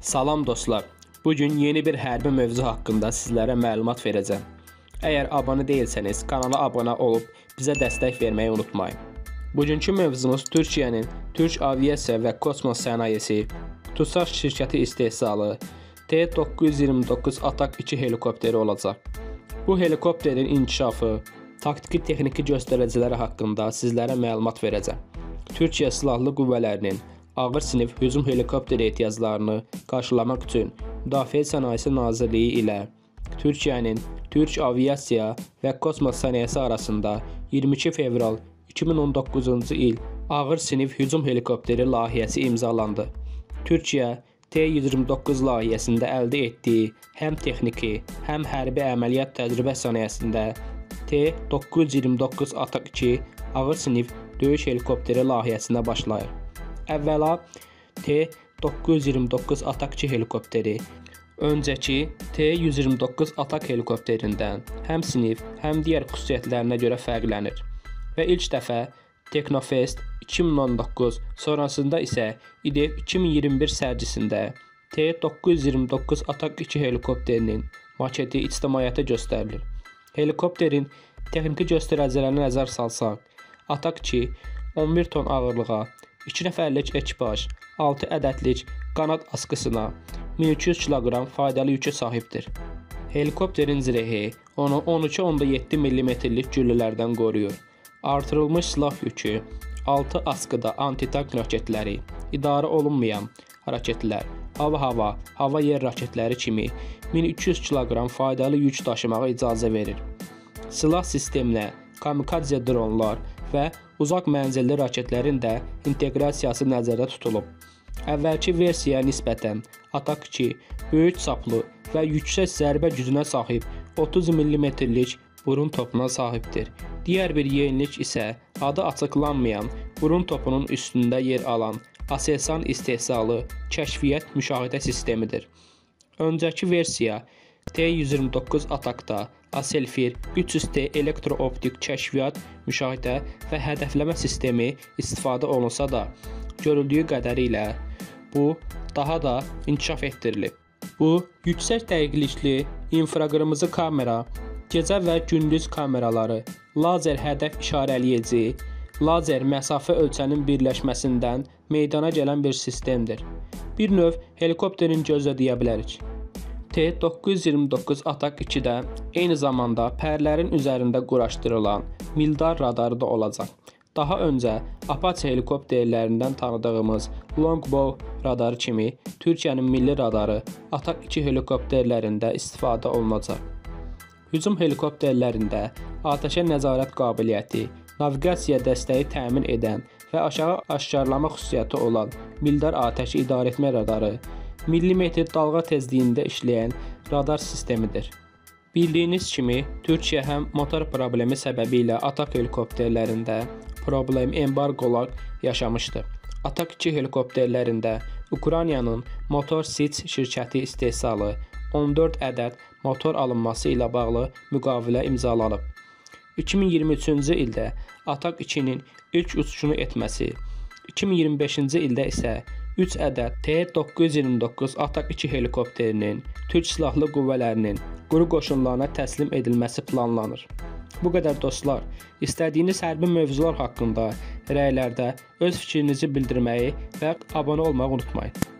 Salam dostlar. Bugün yeni bir hərbi mövzu haqqında sizlərə məlumat verəcəm. Əgər abunə deyilsəniz, kanala abunə olub bizə dəstək verməyi unutmayın. Bugünkü mövzumuz Türkiyənin Türk Aviasiya və Kosmos Sənayesi TUSAŞ şirkəti istehsalı T-929 Atak 2 helikopteri olacaq. Bu helikopterin inkişafı, taktiki texniki göstəriciləri haqqında sizlərə məlumat verəcəm. Türkiyə Silahlı Qüvvələrinin ağır sinif hücum helikopteri ehtiyaclarını qarşılamaq üçün Müdafiə Sənayesi Nazirliyi ilə Türkiyənin Türk Aviasiya və Kosmos Sənayesi arasında 22 fevral 2019-cu il ağır sinif hücum helikopteri layihəsi imzalandı. Türkiyə T-129 layihəsində əldə etdiyi həm texniki, həm hərbi əməliyyat təcrübə sənayesində T-929 Atak 2 ağır sinif döyüş helikopteri layihəsinə başlayır. Əvvəla T-929 Atak 2 helikopteri öncəki T-129 Atak helikopterindən həm sinif, həm digər xüsusiyyətlərinə görə fərqlənir və ilk dəfə Teknofest 2019, sonrasında isə İDEF 2021 sərgisində T-929 Atak 2 helikopterinin maketi ictimaiyyətə göstərilir. Helikopterin texniki göstəricilərinə nəzər salsaq, Atak 2 11 ton ağırlığa, 2 nəfərlik ekipaj, 6 ədədlik qanad askısına, 1200 kiloqram faydalı yükə sahibdir. Helikopterin zirəhi onu 12.7 mm-lik güllələrdən qoruyur. Artırılmış silah yükü, 6 askıda antitank raketləri, idarə olunmayan raketlər, hava-yer raketləri kimi 1200 kiloqram faydalı yük daşımağa icazə verir. Silah sisteminə kamikadze dronlar və uzaq mənzilli raketlərin də inteqrasiyası nəzərdə tutulub. Əvvəlki versiyaya nisbətən Atak 2 böyük çaplı və yüksək zərbə gücünə sahib 30 mm-lik burun topuna sahibdir. Digər bir yenilik isə adı açıqlanmayan burun topunun üstündə yer alan Aselsan istehsalı kəşfiyyat müşahidə sistemidir. Öncəki versiya T-129 Atakda Aselfir 300T elektrooptik kəşfiyyat, müşahidə və hədəfləmə sistemi istifadə olunsa da, görüldüyü qədərilə bu daha da inkişaf etdirilib. Bu, yüksək dəqiqlikli infraqırmızı kamera, gecə və gündüz kameraları, lazer hədəf işarələyici, lazer məsafə ölçənin birləşməsindən meydana gələn bir sistemdir. Bir növ helikopterin gözlə deyə bilərik. T-929 Atak 2-də eyni zamanda pərlərin üzərində quraşdırılan Mildar radarı da olacaq. Daha öncə Apache helikopterlərindən tanıdığımız Longbow radarı kimi Türkiyənin milli radarı Atak 2 helikopterlərində istifadə olunacaq. Hücum helikopterlərində atəşə nəzarət qabiliyyəti, naviqasiya dəstəyi təmin edən və aşağı aşkarlama xüsusiyyəti olan Mildar atəşi idarəetmə radarı, millimetr dalğa tezliyində işləyən radar sistemidir. Bildiyiniz kimi, Türkiyə həm motor problemi səbəbilə Atak helikopterlərində problem embargolar yaşamışdı. Atak 2 helikopterlərində Ukraynanın Motor Sich şirkəti istehsalı 14 ədəd motor alınması ilə bağlı müqavilə imzalanıb. 2023-cü ildə Atak 2-nin ilk uçuşunu etməsi, 2025-ci ildə isə 3 ədəd T-929 Atak 2 helikopterinin Türk Silahlı Qüvvələrinin quru qoşunlarına təslim edilməsi planlanır. Bu qədər dostlar, istədiyiniz hərbi mövzular haqqında rəylərdə öz fikrinizi bildirməyi və abunə olmağı unutmayın.